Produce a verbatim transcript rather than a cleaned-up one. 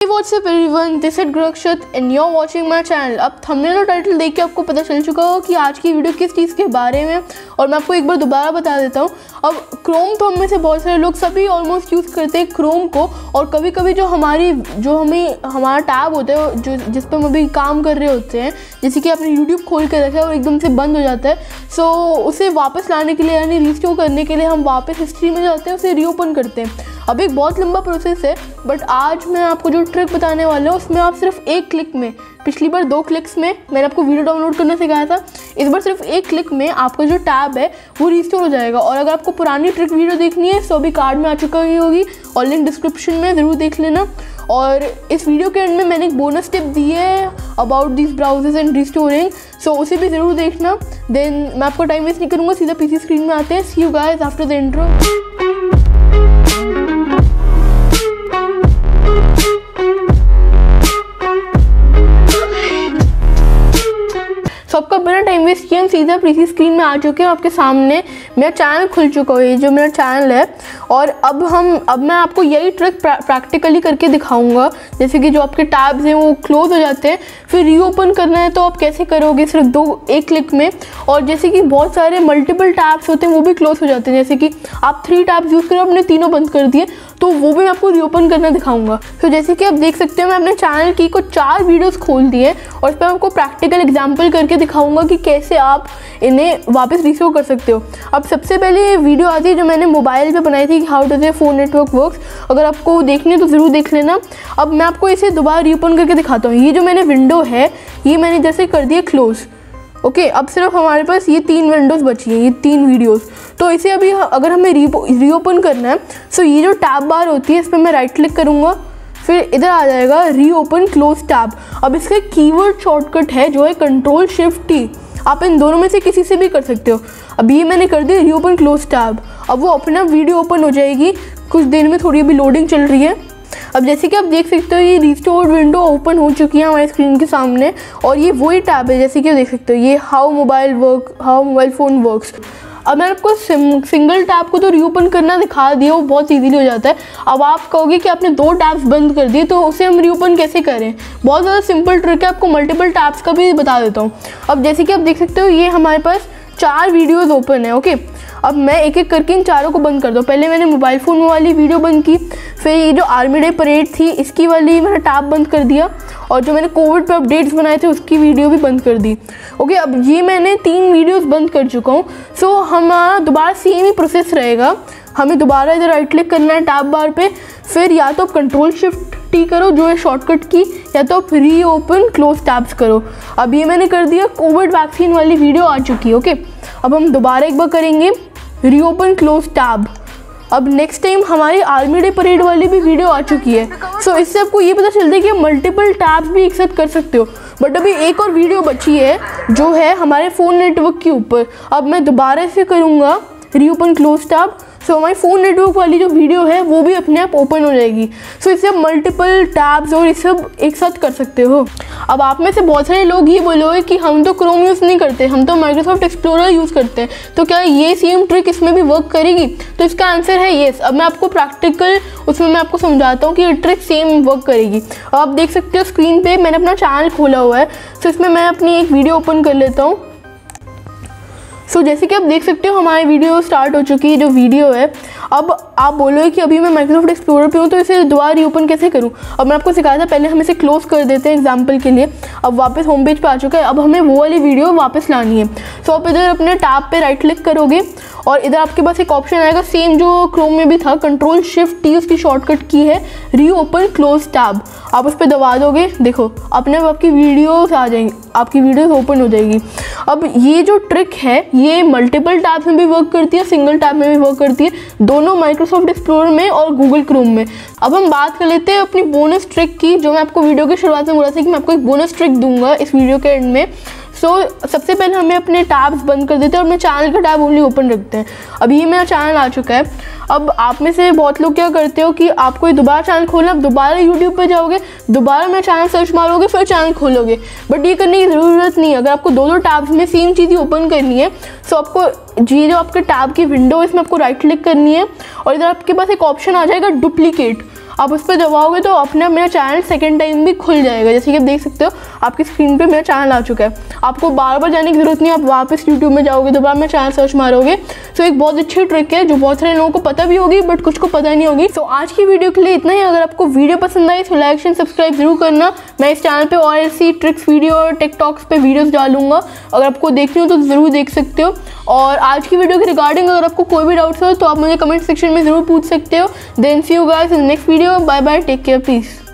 Hey, what's up everyone? This is Grakshit and you're watching my channel। अब thumbnail और title देख के आपको पता चल चुका हो कि आज की वीडियो किस चीज़ के बारे में, और मैं आपको एक बार दोबारा बता देता हूँ। अब क्रोम तो हम में से बहुत सारे लोग सभी ऑलमोस्ट यूज़ करते हैं क्रोम को, और कभी कभी जो हमारी जो हमें हमारा टैब होता है जो जिस पर हम अभी काम कर रहे होते हैं, जैसे कि आपने यूट्यूब खोल के रखा है और एकदम से बंद हो जाता है, सो उसे वापस लाने के लिए यानी रिस्टोर करने के लिए हम वापस हिस्ट्री में जाते हैं, उसे रीओपन करते हैं। अब एक बहुत लंबा प्रोसेस है, बट आज मैं आपको जो ट्रिक बताने वाला हूँ उसमें आप सिर्फ एक क्लिक में, पिछली बार दो क्लिक्स में मैंने आपको वीडियो डाउनलोड करना सिखाया था, इस बार सिर्फ एक क्लिक में आपका जो टैब है वो रिस्टोर हो जाएगा। और अगर आपको पुरानी ट्रिक वीडियो देखनी है तो अभी कार्ड में आ चुका ही होगी और लिंक डिस्क्रिप्शन में ज़रूर देख लेना। और इस वीडियो के एंड में मैंने एक बोनस टिप दी है about this browsers and restoring, so उसे भी ज़रूर देखना। देन मैं आपको टाइम वेस्ट नहीं करूँगा, सीधा पीसी स्क्रीन में आते हैं। See you guys after the intro. सबका बिना टाइम वेस्ट किए हम सीधा पीसी स्क्रीन में आ चुके हैं। आपके सामने मेरा चैनल खुल चुका है, ये जो मेरा चैनल है, और अब हम अब मैं आपको यही ट्रिक प्रैक्टिकली करके दिखाऊंगा। जैसे कि जो आपके टैब्स हैं वो क्लोज हो जाते हैं, फिर रीओपन करना है तो आप कैसे करोगे सिर्फ दो एक क्लिक में। और जैसे कि बहुत सारे मल्टीपल टैब्स होते हैं वो भी क्लोज हो जाते हैं, जैसे कि आप थ्री टैब्स यूज़ करो आपने तीनों बंद कर दिए, तो वो भी मैं आपको रीओपन करना दिखाऊंगा। तो जैसे कि आप देख सकते हैं मैं अपने चैनल की कुछ चार वीडियोस खोल दिए और इस पर आपको प्रैक्टिकल एग्जांपल करके दिखाऊंगा कि कैसे आप इन्हें वापस रिस्टोर कर सकते हो। अब सबसे पहले वीडियो आती है जो मैंने मोबाइल पे बनाई थी, how does a phone network works. अगर आपको देखनी है तो ज़रूर देख लेना। अब मैं आपको इसे दोबारा रीओपन करके दिखाता हूँ। ये जो मैंने विंडो है ये मैंने जैसे कर दिया क्लोज। ओके okay, अब सिर्फ हमारे पास ये तीन विंडोज़ बची हैं, ये तीन वीडियोस। तो इसे अभी अगर हमें रीओपन करना है सो ये जो टैब बार होती है इस पर मैं राइट क्लिक करूँगा, फिर इधर आ जाएगा रीओपन क्लोज टैब। अब इसका कीवर्ड शॉर्टकट है जो है कंट्रोल शिफ्ट टी। आप इन दोनों में से किसी से भी कर सकते हो। अब ये मैंने कर दिया रीओपन क्लोज टैब। अब वो अपना वीडियो ओपन हो जाएगी कुछ देर में, थोड़ी अभी लोडिंग चल रही है। अब जैसे कि आप देख सकते हो ये रिस्टोर्ड विंडो ओपन हो चुकी है हमारे स्क्रीन के सामने, और ये वही टैब है जैसे कि आप देख सकते हो, ये how mobile work how mobile phone works. अब मैंने आपको सिंगल टैब को तो रीओपन करना दिखा दिया, वो बहुत ईजीली हो जाता है। अब आप कहोगे कि आपने दो टैब्स बंद कर दिए तो उसे हम रीओपन कैसे करें। बहुत ज़्यादा सिंपल ट्रिक है, आपको मल्टीपल टैब्स का भी बता देता हूँ। अब जैसे कि आप देख सकते हो ये हमारे पास चार वीडियोज़ ओपन है। ओके, अब मैं एक एक करके इन चारों को बंद कर दूँ। पहले मैंने मोबाइल फ़ोन वाली वीडियो बंद की, फिर ये जो आर्मी डे परेड थी इसकी वाली मैंने टैब बंद कर दिया, और जो मैंने कोविड पे अपडेट्स बनाए थे उसकी वीडियो भी बंद कर दी। ओके, अब ये मैंने तीन वीडियोस बंद कर चुका हूँ। सो हमारा दोबारा सेम ही प्रोसेस रहेगा। हमें दोबारा इधर राइट क्लिक करना है टैब बार पे, फिर या तो कंट्रोल शिफ्ट टी करो जो है शॉर्टकट की, या तो आप री ओपन क्लोज टैब्स करो। अब ये मैंने कर दिया, कोविड वैक्सीन वाली वीडियो आ चुकी है। ओके, अब हम दोबारा एक बार करेंगे रीओपन क्लोज टैब। अब नेक्स्ट टाइम हमारी आर्मी डे परेड वाली भी वीडियो आ चुकी है। सो so, इससे आपको ये पता चलता है कि मल्टीपल टैब्स भी एक साथ कर सकते हो। बट अभी एक और वीडियो बची है जो है हमारे फ़ोन नेटवर्क के ऊपर। अब मैं दोबारा से करूँगा reopen close tab, so so, हमारी फ़ोन नेटवर्क वाली जो वीडियो है वो भी अपने आप ओपन हो जाएगी। सो so, इससे आप मल्टीपल टैब्स और ये सब एक साथ कर सकते हो। अब आप में से बहुत सारे लोग ये बोलोगे कि हम तो क्रोम यूज़ नहीं करते, हम तो माइक्रोसॉफ्ट एक्सप्लोरर यूज़ करते हैं, तो क्या ये सेम ट्रिक इसमें भी वर्क करेगी? तो इसका आंसर है येस। अब मैं आपको प्रैक्टिकल उसमें मैं आपको समझाता हूँ कि ये ट्रिक सेम वर्क करेगी। अब आप देख सकते हो स्क्रीन पर मैंने अपना चैनल खोला हुआ है, सो इसमें मैं अपनी एक वीडियो ओपन कर लेता हूँ। सो so, जैसे कि आप देख सकते हो हमारी वीडियो स्टार्ट हो चुकी है, जो वीडियो है। अब आप बोलोगे कि अभी मैं माइक्रोसॉफ्ट एक्सप्लोरर पे हूँ तो इसे दोबारा रीओपन कैसे करूँ। अब मैं आपको सिखाया था, पहले हम इसे क्लोज कर देते हैं एग्जांपल के लिए। अब वापस होम पेज पे आ चुका है, अब हमें वो वाली वीडियो वापस लानी है। सो so, आप इधर अपने टैब पे राइट क्लिक करोगे और इधर आपके पास एक ऑप्शन आएगा सेम जो क्रोम में भी था, कंट्रोल शिफ्ट टी, उसकी शॉर्टकट की है रीओपन क्लोज टैब। आप उस पर दबा दोगे, देखो अपने आप आपकी वीडियोस आ जाएंगी, आपकी वीडियोस ओपन हो जाएगी। अब ये जो ट्रिक है ये मल्टीपल टैब्स में भी वर्क करती है, सिंगल टैब में भी वर्क करती है, दोनों माइक्रोसॉफ्ट एक्सप्लोरर में और गूगल क्रोम में। अब हम बात कर लेते हैं अपनी बोनस ट्रिक की, जो मैं आपको वीडियो की शुरुआत में बोला था कि मैं आपको एक बोनस ट्रिक दूंगा इस वीडियो के एंड में। सो so, सबसे पहले हमें अपने टैब्स बंद कर देते हैं और अपने चैनल का टैब ओनली ओपन रखते हैं। अब ये मेरा चैनल आ चुका है। अब आप में से बहुत लोग क्या करते हो कि आपको ये दोबारा चैनल खोलना, आप दोबारा यूट्यूब पे जाओगे, दोबारा मेरा चैनल सर्च मारोगे, फिर चैनल खोलोगे। बट ये करने की ज़रूरत नहीं है। अगर आपको दो दो टैब्स में सेम चीज़ ओपन करनी है, सो आपको जी जो आपके टैब की विंडो है इसमें आपको राइट क्लिक करनी है और इधर आपके पास एक ऑप्शन आ जाएगा डुप्लीकेट। आप उस पर दबाओगे तो अपने मेरा चैनल सेकेंड टाइम भी खुल जाएगा। जैसे कि आप देख सकते हो आपकी स्क्रीन पे मेरा चैनल आ चुका है। आपको बार बार जाने की जरूरत नहीं, आप वापस यूट्यूब में जाओगे, दोबारा मेरा चैनल सर्च मारोगे। सो एक बहुत अच्छी ट्रिक है जो बहुत सारे लोगों को पता भी होगी बट कुछ को पता नहीं होगी। सो आज की वीडियो के लिए इतना ही। अगर आपको वीडियो पसंद आई तो लाइक एंड सब्सक्राइब जरूर करना। मैं इस चैनल पे और ऐसी ट्रिक्स वीडियो और टिकटॉक्स पे वीडियोस डालूंगा, अगर आपको देखनी हो तो ज़रूर देख सकते हो। और आज की वीडियो के रिगार्डिंग अगर आपको कोई भी डाउट्स हो तो आप मुझे कमेंट सेक्शन में ज़रूर पूछ सकते हो। Then see you guys in next video. Bye bye, take care, please.